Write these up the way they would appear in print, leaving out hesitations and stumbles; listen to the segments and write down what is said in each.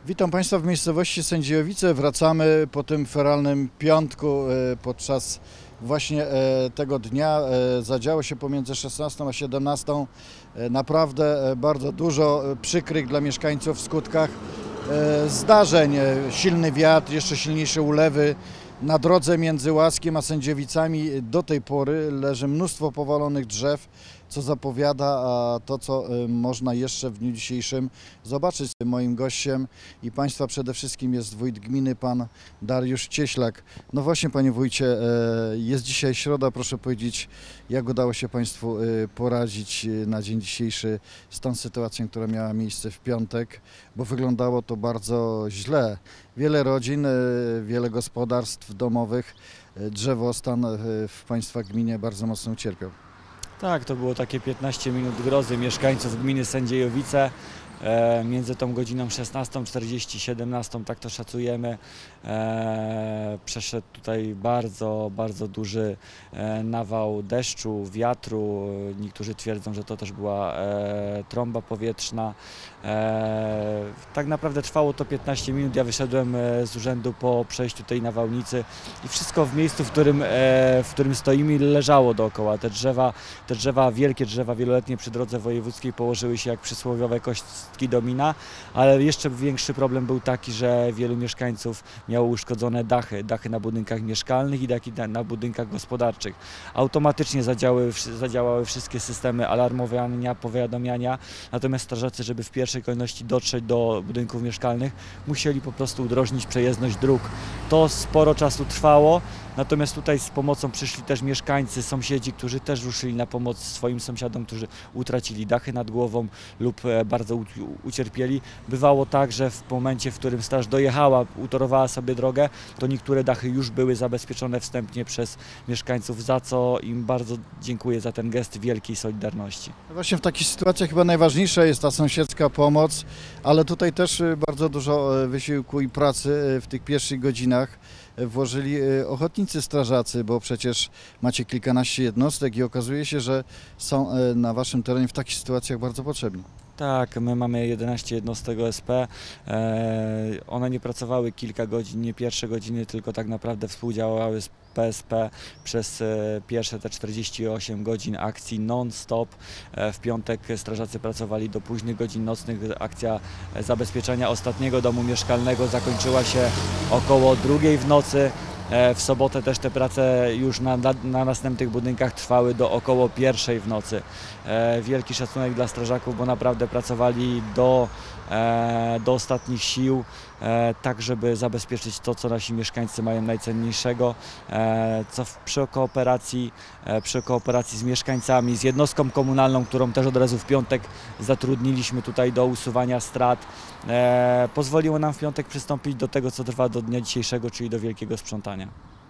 Witam Państwa w miejscowości Sędziojowice. Wracamy po tym feralnym piątku. Podczas właśnie tego dnia zadziało się pomiędzy 16 a 17 naprawdę bardzo dużo przykrych dla mieszkańców w skutkach zdarzeń. Silny wiatr, jeszcze silniejsze ulewy. Na drodze między Łaskiem a Sędziowicami do tej pory leży mnóstwo powalonych drzew, co zapowiada to, co można jeszcze w dniu dzisiejszym zobaczyć. Moim gościem i Państwa przede wszystkim jest wójt gminy, pan Dariusz Cieślak. No właśnie, panie wójcie, jest dzisiaj środa, proszę powiedzieć, jak udało się Państwu poradzić na dzień dzisiejszy z tą sytuacją, która miała miejsce w piątek, bo wyglądało to bardzo źle. Wiele rodzin, wiele gospodarstw domowych, drzewostan w Państwa gminie bardzo mocno ucierpiał. Tak, to było takie 15 minut grozy mieszkańców gminy Sędziojowice. Między tą godziną 16:40 i 17, tak to szacujemy, przeszedł tutaj bardzo duży nawał deszczu, wiatru. Niektórzy twierdzą, że to też była trąba powietrzna. Tak naprawdę trwało to 15 minut. Ja wyszedłem z urzędu po przejściu tej nawałnicy i wszystko w miejscu, w którym stoimy, leżało dookoła. Te drzewa, wielkie drzewa wieloletnie przy drodze wojewódzkiej położyły się jak przysłowiowe kostki domina, ale jeszcze większy problem był taki, że wielu mieszkańców miało uszkodzone dachy na budynkach mieszkalnych i dachy na budynkach gospodarczych. Automatycznie zadziałały wszystkie systemy alarmowania, powiadamiania, natomiast strażacy, żeby w pierwszej kolejności dotrzeć do budynków mieszkalnych, musieli po prostu udrożnić przejezdność dróg. To sporo czasu trwało, natomiast tutaj z pomocą przyszli też mieszkańcy, sąsiedzi, którzy też ruszyli na pomoc swoim sąsiadom, którzy utracili dachy nad głową lub bardzo ucierpieli. Bywało tak, że w momencie, w którym straż dojechała, utorowała sobie drogę, to niektóre dachy już były zabezpieczone wstępnie przez mieszkańców, za co im bardzo dziękuję za ten gest wielkiej solidarności. Właśnie w takich sytuacjach chyba najważniejsza jest ta sąsiedzka pomoc, ale tutaj też bardzo dużo wysiłku i pracy w tych pierwszych godzinach włożyli ochotnicy strażacy, bo przecież macie kilkanaście jednostek i okazuje się, że są na waszym terenie w takich sytuacjach bardzo potrzebni. Tak, my mamy 11 jednostek OSP. One nie pracowały kilka godzin, nie pierwsze godziny, tylko tak naprawdę współdziałały z PSP przez pierwsze te 48 godzin akcji non-stop. W piątek strażacy pracowali do późnych godzin nocnych. Akcja zabezpieczenia ostatniego domu mieszkalnego zakończyła się około 2:00 w nocy. W sobotę też te prace już na następnych budynkach trwały do około 1:00 w nocy. Wielki szacunek dla strażaków, bo naprawdę pracowali do ostatnich sił, tak żeby zabezpieczyć to, co nasi mieszkańcy mają najcenniejszego, co przy kooperacji z mieszkańcami, z jednostką komunalną, którą też od razu w piątek zatrudniliśmy tutaj do usuwania strat, pozwoliło nam w piątek przystąpić do tego, co trwa do dnia dzisiejszego, czyli do wielkiego sprzątania.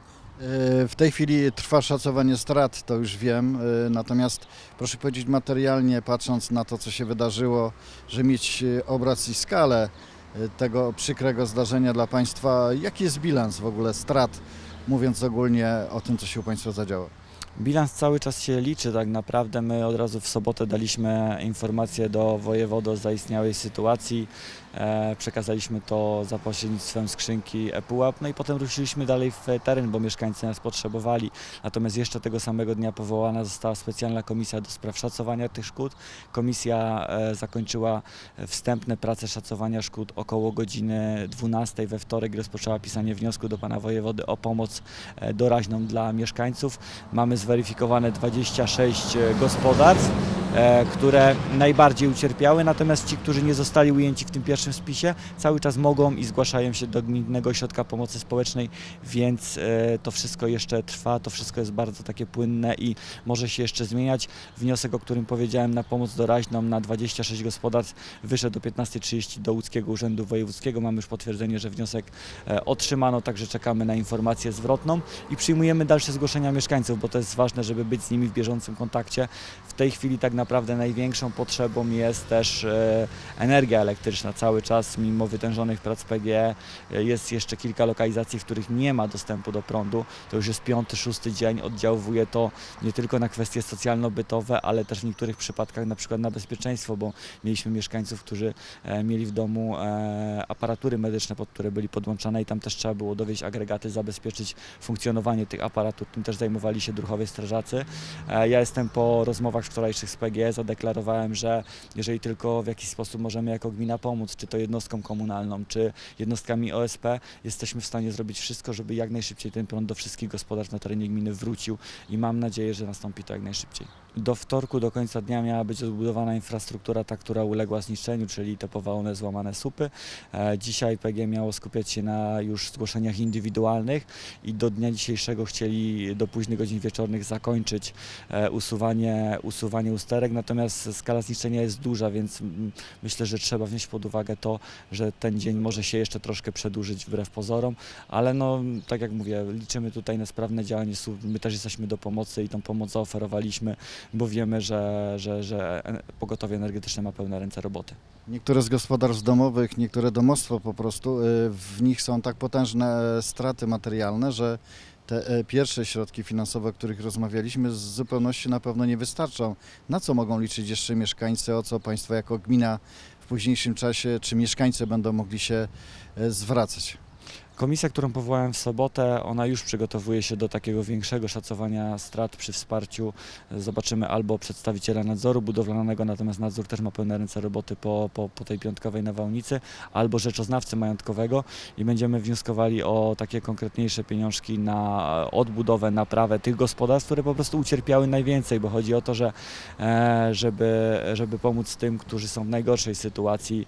W tej chwili trwa szacowanie strat, to już wiem, natomiast proszę powiedzieć materialnie, patrząc na to, co się wydarzyło, że mieć obraz i skalę tego przykrego zdarzenia dla Państwa, jaki jest bilans w ogóle strat, mówiąc ogólnie o tym, co się u Państwa zadziało? Bilans cały czas się liczy tak naprawdę. My od razu w sobotę daliśmy informację do wojewody o zaistniałej sytuacji. Przekazaliśmy to za pośrednictwem skrzynki ePUAP, no i potem ruszyliśmy dalej w teren, bo mieszkańcy nas potrzebowali. Natomiast jeszcze tego samego dnia powołana została specjalna komisja do spraw szacowania tych szkód. Komisja zakończyła wstępne prace szacowania szkód około godziny 12 we wtorek. Rozpoczęła pisanie wniosku do pana wojewody o pomoc doraźną dla mieszkańców. Mamy zweryfikowane 26 gospodarstw, które najbardziej ucierpiały, natomiast ci, którzy nie zostali ujęci w tym pierwszym spisie, cały czas mogą i zgłaszają się do Gminnego Ośrodka Pomocy Społecznej, więc to wszystko jeszcze trwa, to wszystko jest bardzo takie płynne i może się jeszcze zmieniać. Wniosek, o którym powiedziałem, na pomoc doraźną na 26 gospodarstw wyszedł o 15:30 do Łódzkiego Urzędu Wojewódzkiego. Mamy już potwierdzenie, że wniosek otrzymano, także czekamy na informację zwrotną i przyjmujemy dalsze zgłoszenia mieszkańców, bo to jest ważne, żeby być z nimi w bieżącym kontakcie. W tej chwili tak naprawdę największą potrzebą jest też energia elektryczna. cały czas, mimo wytężonych prac PGE, jest jeszcze kilka lokalizacji, w których nie ma dostępu do prądu. To już jest 5., 6. dzień, oddziałuje to nie tylko na kwestie socjalno-bytowe, ale też w niektórych przypadkach na przykład na bezpieczeństwo, bo mieliśmy mieszkańców, którzy mieli w domu aparatury medyczne, pod które byli podłączane i tam też trzeba było dowieźć agregaty, zabezpieczyć funkcjonowanie tych aparatur. Tym też zajmowali się druhowie strażacy. Ja jestem po rozmowach wczorajszych z PGE, zadeklarowałem, że jeżeli tylko w jakiś sposób możemy jako gmina pomóc, czy to jednostką komunalną, czy jednostkami OSP, jesteśmy w stanie zrobić wszystko, żeby jak najszybciej ten prąd do wszystkich gospodarstw na terenie gminy wrócił i mam nadzieję, że nastąpi to jak najszybciej. Do wtorku, do końca dnia miała być odbudowana infrastruktura, ta, która uległa zniszczeniu, czyli te powalone, złamane słupy. Dzisiaj PGE miało skupiać się na już zgłoszeniach indywidualnych i do dnia dzisiejszego chcieli do późnych godzin wieczornych zakończyć usuwanie usterek, natomiast skala zniszczenia jest duża, więc myślę, że trzeba wziąć pod uwagę to, że ten dzień może się jeszcze troszkę przedłużyć wbrew pozorom, ale no, tak jak mówię, liczymy tutaj na sprawne działanie SUW. My też jesteśmy do pomocy i tą pomoc zaoferowaliśmy, bo wiemy, że pogotowie energetyczne ma pełne ręce roboty. Niektóre z gospodarstw domowych, niektóre domostwa po prostu, w nich są tak potężne straty materialne, że te pierwsze środki finansowe, o których rozmawialiśmy, z zupełności na pewno nie wystarczą. Na co mogą liczyć jeszcze mieszkańcy, o co Państwo jako gmina w późniejszym czasie, czy mieszkańcy będą mogli się zwracać? Komisja, którą powołałem w sobotę, ona już przygotowuje się do takiego większego szacowania strat przy wsparciu. Zobaczymy albo przedstawiciela nadzoru budowlanego, natomiast nadzór też ma pełne ręce roboty po tej piątkowej nawałnicy, albo rzeczoznawcy majątkowego i będziemy wnioskowali o takie konkretniejsze pieniążki na odbudowę, naprawę tych gospodarstw, które po prostu ucierpiały najwięcej, bo chodzi o to, że żeby pomóc tym, którzy są w najgorszej sytuacji.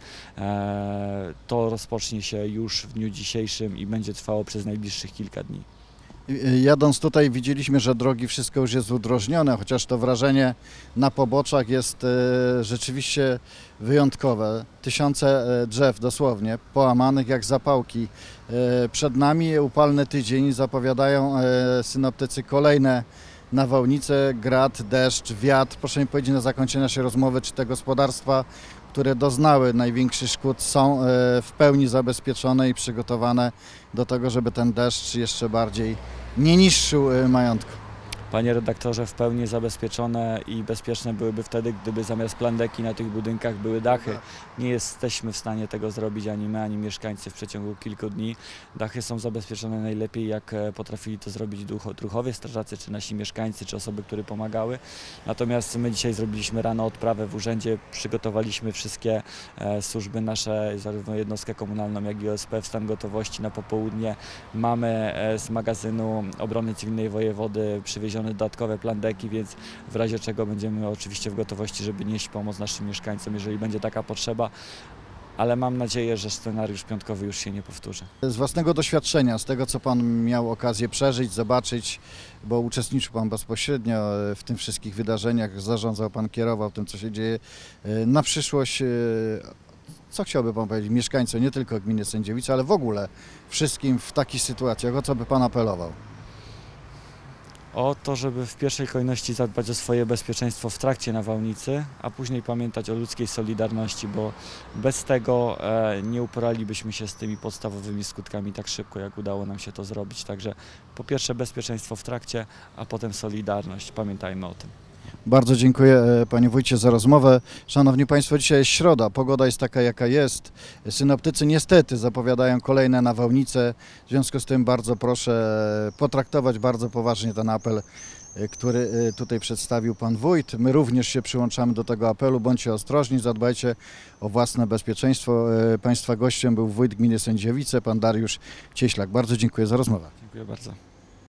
To rozpocznie się już w dniu dzisiejszym i będzie trwało przez najbliższych kilka dni. Jadąc tutaj widzieliśmy, że drogi, wszystko już jest udrożnione, chociaż to wrażenie na poboczach jest rzeczywiście wyjątkowe. Tysiące drzew dosłownie, połamanych jak zapałki. Przed nami upalny tydzień, zapowiadają synoptycy kolejne nawałnice, grad, deszcz, wiatr. Proszę mi powiedzieć na zakończenie naszej rozmowy, czy te gospodarstwa, które doznały największych szkód, są w pełni zabezpieczone i przygotowane do tego, żeby ten deszcz jeszcze bardziej nie niszczył majątku. Panie redaktorze, w pełni zabezpieczone i bezpieczne byłyby wtedy, gdyby zamiast plandeki na tych budynkach były dachy. Nie jesteśmy w stanie tego zrobić ani my, ani mieszkańcy w przeciągu kilku dni. Dachy są zabezpieczone najlepiej, jak potrafili to zrobić druhowie strażacy, czy nasi mieszkańcy, czy osoby, które pomagały. Natomiast my dzisiaj zrobiliśmy rano odprawę w urzędzie, przygotowaliśmy wszystkie służby nasze, zarówno jednostkę komunalną, jak i OSP w stan gotowości na popołudnie. Mamy z magazynu obrony cywilnej wojewody przywiezione dodatkowe plandeki, więc w razie czego będziemy oczywiście w gotowości, żeby nieść pomoc naszym mieszkańcom, jeżeli będzie taka potrzeba, ale mam nadzieję, że scenariusz piątkowy już się nie powtórzy. Z własnego doświadczenia, z tego co Pan miał okazję przeżyć, zobaczyć, bo uczestniczył Pan bezpośrednio w tym wszystkich wydarzeniach, zarządzał Pan, kierował tym, co się dzieje na przyszłość. Co chciałby Pan powiedzieć mieszkańcom nie tylko gminy Sędziowice, ale w ogóle wszystkim w takich sytuacjach, o co by Pan apelował? O to, żeby w pierwszej kolejności zadbać o swoje bezpieczeństwo w trakcie nawałnicy, a później pamiętać o ludzkiej solidarności, bo bez tego nie uporalibyśmy się z tymi podstawowymi skutkami tak szybko, jak udało nam się to zrobić. Także po pierwsze bezpieczeństwo w trakcie, a potem solidarność. Pamiętajmy o tym. Bardzo dziękuję Panie Wójcie za rozmowę. Szanowni Państwo, dzisiaj jest środa, pogoda jest taka jaka jest. Synoptycy niestety zapowiadają kolejne nawałnice, w związku z tym bardzo proszę potraktować bardzo poważnie ten apel, który tutaj przedstawił Pan Wójt. My również się przyłączamy do tego apelu, bądźcie ostrożni, zadbajcie o własne bezpieczeństwo. Państwa gościem był wójt gminy Sędziowice, Pan Dariusz Cieślak. Bardzo dziękuję za rozmowę. Dziękuję bardzo.